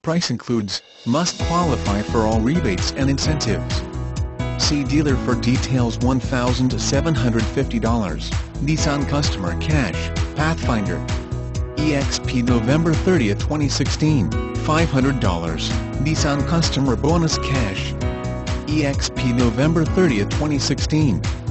price includes, must qualify for all rebates and incentives. See dealer for details. $1,750, Nissan Customer Cash, Pathfinder. EXP November 30, 2016, $500, Nissan Customer Bonus Cash. EXP November 30, 2016,